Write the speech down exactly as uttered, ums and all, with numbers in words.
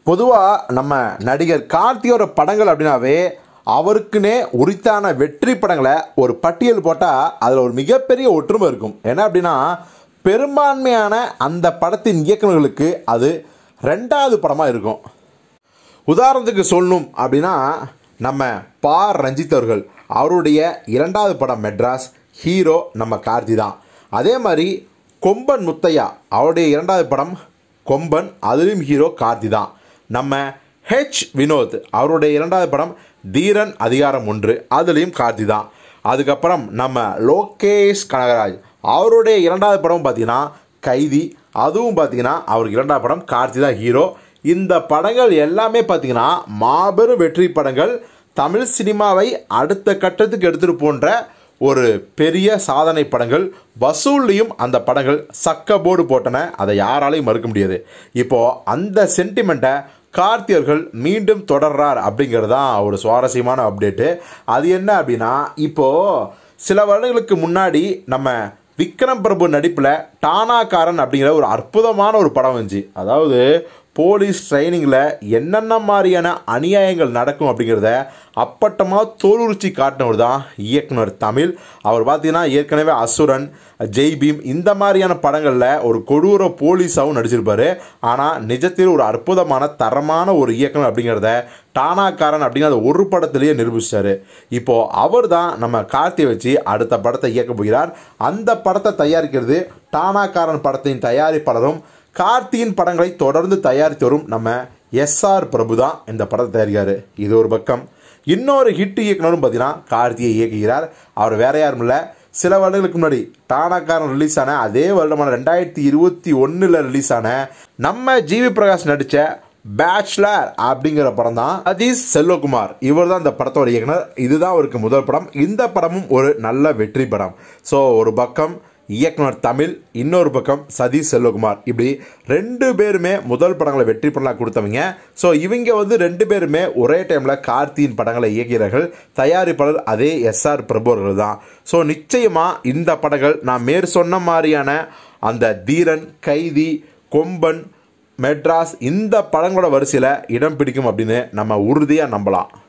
பொதுவாக நம்ம நடிகர் கார்த்தியோட படங்கள் அப்படின்னாவே அவருக்குன்னே உரித்தான வெற்றி படங்களை ஒரு பட்டியல் போட்டால் அதில் ஒரு மிகப்பெரிய ஒற்றுமை இருக்கும். என்ன அப்படின்னா, பெரும்பான்மையான அந்த படத்தின் இயக்குநர்களுக்கு அது ரெண்டாவது படமாக இருக்கும். உதாரணத்துக்கு சொல்லணும் அப்படின்னா, நம்ம பா ரஞ்சித் அவர்கள் அவருடைய இரண்டாவது படம் மெட்ராஸ், ஹீரோ நம்ம கார்த்தி தான். அதே மாதிரி கொம்பன் முத்தையா அவருடைய இரண்டாவது படம் கொம்பன், அதுலேயும் ஹீரோ கார்த்தி தான். நம்ம ஹெச் வினோத் அவருடைய இரண்டாவது படம் தீரன் அதிகாரம் ஒன்று, அதுலேயும் கார்த்தி தான். அதுக்கப்புறம் நம்ம லோகேஷ் கனகராஜ் அவருடைய இரண்டாவது படம் பார்த்தீங்கன்னா கைதி, அதுவும் பார்த்தீங்கன்னா அவருக்கு இரண்டாவது படம் கார்த்தி தான் ஹீரோ. இந்த படங்கள் எல்லாமே பார்த்தீங்கன்னா மாபெரும் வெற்றி படங்கள், தமிழ் சினிமாவை அடுத்த கட்டத்துக்கு எடுத்துகிட்டு போன்ற ஒரு பெரிய சாதனை படங்கள். வசூல்லையும் அந்த படங்கள் சக்க போர்டு போட்டன, அதை யாராலையும் மறுக்க முடியாது. இப்போது அந்த சென்டிமெண்ட்டை கார்த்தி அவர்கள் மீண்டும் தொடர்றார் அப்படிங்கிறது தான் ஒரு சுவாரஸ்யமான அப்டேட்டு. அது என்ன அப்படின்னா, இப்போது சில வருடங்களுக்கு முன்னாடி நம்ம விக்ரம் பிரபு நடிப்பில் டானாக்காரன் அப்படிங்கிற ஒரு அற்புதமான ஒரு படம் வந்துச்சு. அதாவது போலீஸ் ட்ரைனிங்கில் என்னென்ன மாதிரியான அநியாயங்கள் நடக்கும் அப்படிங்கிறத அப்பட்டமாக தோலுரிச்சி காட்டினவர் தான் இயக்குனர் தமிழ். அவர் பார்த்தீங்கன்னா ஏற்கனவே அசுரன், ஜெய்பீம் இந்த மாதிரியான படங்களில் ஒரு கொடூர போலீஸாகவும் நடிச்சிருப்பார். ஆனால் நிஜத்தில் ஒரு அற்புதமான தரமான ஒரு இயக்குனர் அப்படிங்கிறத டானாக்காரன் அப்படிங்கிற அந்த ஒரு படத்திலேயே நிரூபிச்சார். இப்போது அவர் தான் நம்ம கார்த்தியை வச்சு அடுத்த படத்தை இயக்க போகிறார். அந்த படத்தை தயாரிக்கிறது டானாக்காரன் படத்தின் தயாரிப்பாளரும் கார்த்தியின் படங்களை தொடர்ந்து தயாரித்து வரும் நம்ம எஸ் ஆர் பிரபு தான் இந்த படத்தை தயாரிக்கிறார். இது ஒரு பக்கம். இன்னொரு ஹிட் இயக்குனரும் பார்த்தீங்கன்னா கார்த்தியை இயக்குகிறார். அவர் வேற யாரும் இல்லை, சில வருடங்களுக்கு முன்னாடி டானாக்காரன் ரிலீஸ் ஆன அதே வருடமான ரெண்டாயிரத்தி இருபத்தி ஒன்றில் ரிலீஸ் ஆன நம்ம ஜிவி பிரகாஷ் நடித்த பேச்சுலர் அப்படிங்கிற படம் தான் சதீஷ் செல்வகுமார். இவர் தான் இந்த படத்தோட இயக்குனர். இதுதான் அவருக்கு முதல் படம். இந்த படமும் ஒரு நல்ல வெற்றி படம். ஸோ ஒரு பக்கம் இயக்குனர் தமிழ், இன்னொரு பக்கம் சதீஷ் செல்வகுமார், இப்படி ரெண்டு பேருமே முதல் படங்களை வெற்றி படங்களாக கொடுத்தவங்க. ஸோ இவங்க வந்து ரெண்டு பேருமே ஒரே டைமில் கார்த்தியின் படங்களை இயக்கிறார்கள். தயாரிப்பாளர் அதே எஸ் ஆர் பிரபு அவர்கள் தான். ஸோ நிச்சயமாக இந்த படங்கள் நான் மேற் சொன்ன மாதிரியான அந்த தீரன், கைதி, கொம்பன், மெட்ராஸ் இந்த படங்களோட வரிசையில் இடம் பிடிக்கும் அப்படின்னு நம்ம உறுதியாக நம்பலாம்.